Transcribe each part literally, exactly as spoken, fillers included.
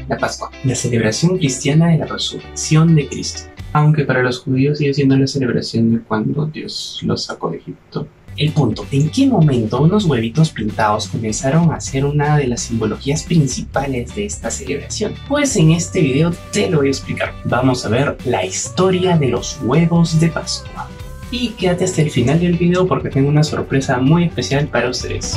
La Pascua, la celebración cristiana de la resurrección de Cristo. Aunque para los judíos sigue siendo la celebración de cuando Dios los sacó de Egipto. El punto, ¿en qué momento unos huevitos pintados comenzaron a ser una de las simbologías principales de esta celebración? Pues en este video te lo voy a explicar. Vamos a ver la historia de los huevos de Pascua. Y quédate hasta el final del video porque tengo una sorpresa muy especial para ustedes.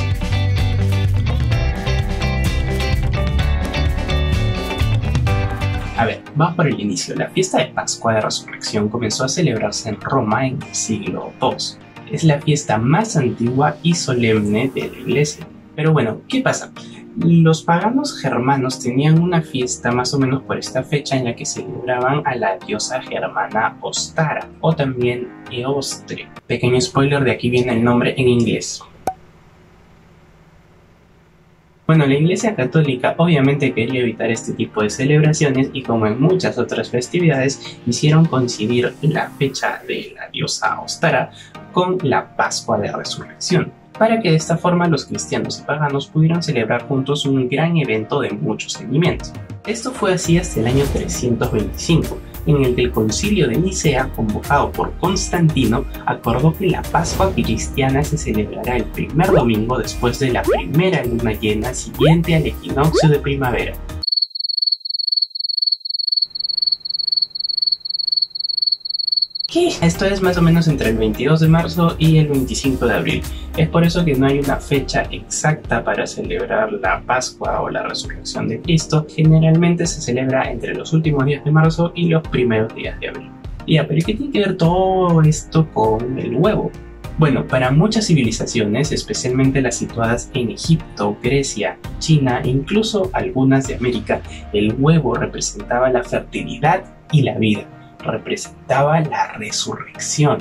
A ver, vamos por el inicio. La fiesta de Pascua de Resurrección comenzó a celebrarse en Roma en el siglo segundo. Es la fiesta más antigua y solemne de la iglesia. Pero bueno, ¿qué pasa? Los paganos germanos tenían una fiesta más o menos por esta fecha en la que celebraban a la diosa germana Ostara o también Eostre. Pequeño spoiler, de aquí viene el nombre en inglés. Bueno, la Iglesia Católica obviamente quería evitar este tipo de celebraciones y, como en muchas otras festividades, hicieron coincidir la fecha de la diosa Ostara con la Pascua de Resurrección, para que de esta forma los cristianos y paganos pudieran celebrar juntos un gran evento de mucho seguimiento. Esto fue así hasta el año trescientos veinticinco, en el que el Concilio de Nicea, convocado por Constantino, acordó que la Pascua cristiana se celebrará el primer domingo después de la primera luna llena siguiente al equinoccio de primavera. ¿Qué? Esto es más o menos entre el veintidós de marzo y el veinticinco de abril. Es por eso que no hay una fecha exacta para celebrar la Pascua o la Resurrección de Cristo. Generalmente se celebra entre los últimos días de marzo y los primeros días de abril. Ya, pero ¿qué tiene que ver todo esto con el huevo? Bueno, para muchas civilizaciones, especialmente las situadas en Egipto, Grecia, China e incluso algunas de América, el huevo representaba la fertilidad y la vida. Representaba la resurrección.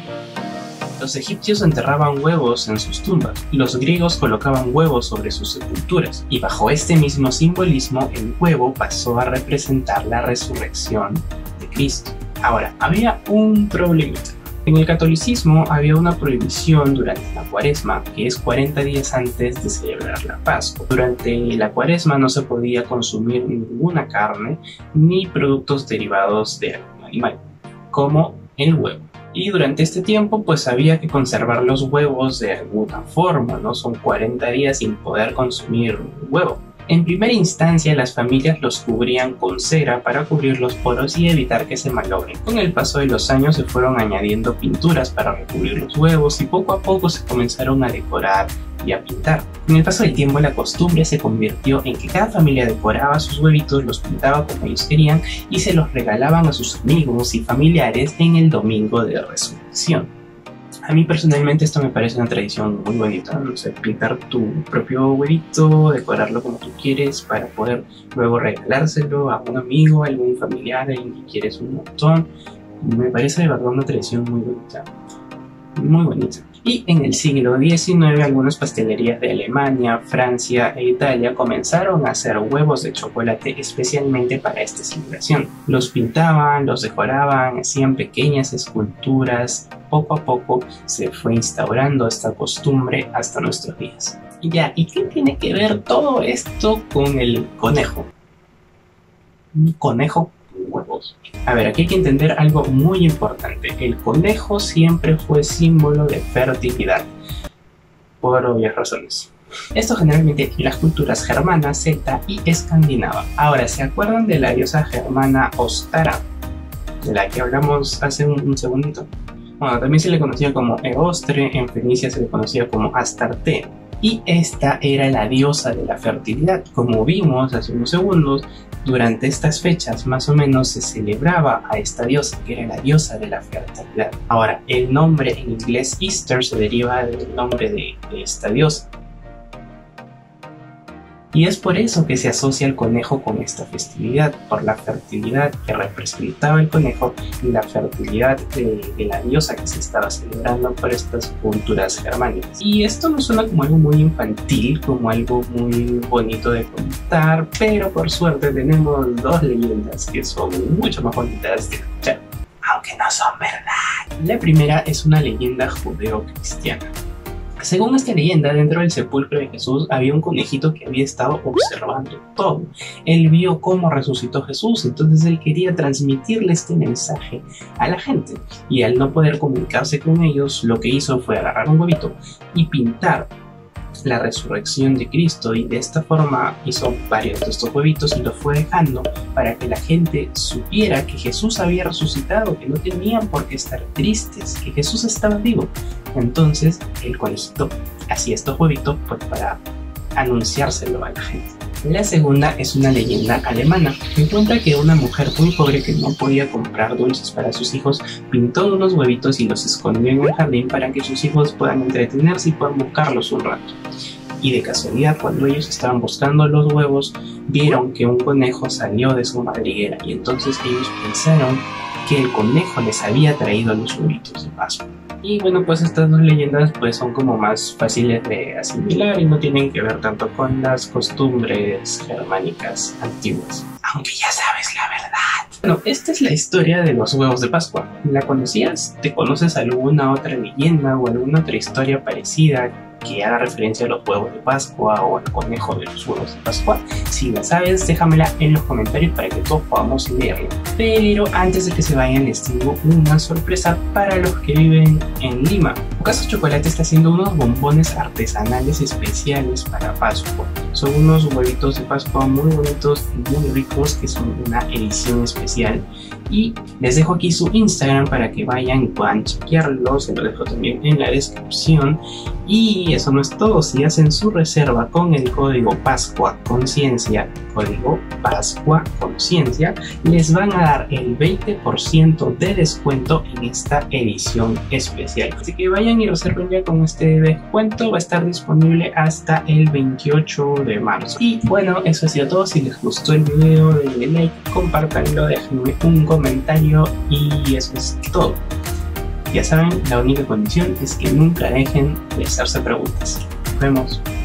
Los egipcios enterraban huevos en sus tumbas, los griegos colocaban huevos sobre sus sepulturas, y bajo este mismo simbolismo el huevo pasó a representar la resurrección de Cristo. Ahora, había un problemita. En el catolicismo había una prohibición durante la Cuaresma, que es cuarenta días antes de celebrar la Pascua. Durante la Cuaresma no se podía consumir ninguna carne ni productos derivados de algún animal, como el huevo. Y durante este tiempo pues había que conservar los huevos de alguna forma, ¿no? Son cuarenta días sin poder consumir huevo. En primera instancia, las familias los cubrían con cera para cubrir los poros y evitar que se malogren. Con el paso de los años se fueron añadiendo pinturas para recubrir los huevos y poco a poco se comenzaron a decorar y a pintar. Con el paso del tiempo, la costumbre se convirtió en que cada familia decoraba sus huevitos, los pintaba como ellos querían y se los regalaban a sus amigos y familiares en el domingo de resurrección. A mí personalmente esto me parece una tradición muy bonita, no sé, pintar tu propio huevito, decorarlo como tú quieres para poder luego regalárselo a un amigo, a algún familiar, a alguien que quieres un montón. Me parece de verdad una tradición muy bonita, muy bonita. Y en el siglo diecinueve algunas pastelerías de Alemania, Francia e Italia comenzaron a hacer huevos de chocolate especialmente para esta celebración. Los pintaban, los decoraban, hacían pequeñas esculturas. Poco a poco se fue instaurando esta costumbre hasta nuestros días. Y ya, ¿y qué tiene que ver todo esto con el conejo? Un conejo con huevos. A ver, aquí hay que entender algo muy importante. El conejo siempre fue símbolo de fertilidad, por obvias razones. Esto generalmente en las culturas germana, celta y escandinava. Ahora, ¿se acuerdan de la diosa germana Ostara, de la que hablamos hace un, un segundito? Bueno, también se le conocía como Eostre, en Fenicia se le conocía como Astarte. Y esta era la diosa de la fertilidad. Como vimos hace unos segundos, durante estas fechas más o menos se celebraba a esta diosa, que era la diosa de la fertilidad. Ahora, el nombre en inglés Easter se deriva del nombre de, de esta diosa. Y es por eso que se asocia el conejo con esta festividad, por la fertilidad que representaba el conejo y la fertilidad de, de la diosa que se estaba celebrando por estas culturas germánicas. Y esto no suena como algo muy infantil, como algo muy bonito de contar, pero por suerte tenemos dos leyendas que son mucho más bonitas de escuchar, aunque no son verdad. La primera es una leyenda judeo-cristiana. Según esta leyenda, dentro del sepulcro de Jesús había un conejito que había estado observando todo. Él vio cómo resucitó Jesús, entonces él quería transmitirle este mensaje a la gente. Y al no poder comunicarse con ellos, lo que hizo fue agarrar un huevito y pintar la resurrección de Cristo, y de esta forma hizo varios de estos huevitos y los fue dejando para que la gente supiera que Jesús había resucitado, que no tenían por qué estar tristes, que Jesús estaba vivo. Entonces el conejito hacía estos huevitos pues para anunciárselo a la gente. La segunda es una leyenda alemana que cuenta que una mujer muy pobre que no podía comprar dulces para sus hijos pintó unos huevitos y los escondió en el jardín para que sus hijos puedan entretenerse y puedan buscarlos un rato. Y de casualidad, cuando ellos estaban buscando los huevos, vieron que un conejo salió de su madriguera, y entonces ellos pensaron que el conejo les había traído los huevitos de Pascua. Y bueno, pues estas dos leyendas pues son como más fáciles de asimilar y no tienen que ver tanto con las costumbres germánicas antiguas. Aunque ya sabes la verdad. Bueno, esta es la historia de los huevos de Pascua. ¿La conocías? ¿Te conoces alguna otra leyenda o alguna otra historia parecida que haga referencia a los huevos de Pascua o al conejo de los huevos de Pascua? Si la sabes, déjamela en los comentarios para que todos podamos leerla. Pero antes de que se vayan, les tengo una sorpresa para los que viven en Lima. Casa Chocolate está haciendo unos bombones artesanales especiales para Pascua. Son unos huevitos de Pascua muy bonitos y muy ricos, que son una edición especial. Y les dejo aquí su Instagram para que vayan y puedan chequearlos. Se lo dejo también en la descripción. Y eso no es todo. Si hacen su reserva con el código Pascua Conciencia, código Pascua Conciencia, les van a dar el veinte por ciento de descuento en esta edición especial. Así que vayan y reserven ya con este descuento. Va a estar disponible hasta el veintiocho de marzo. Y bueno, eso ha sido todo. Si les gustó el video, denle like, compártanlo, déjenme un comentario y eso es todo. Ya saben, la única condición es que nunca dejen de hacerse preguntas. Nos vemos.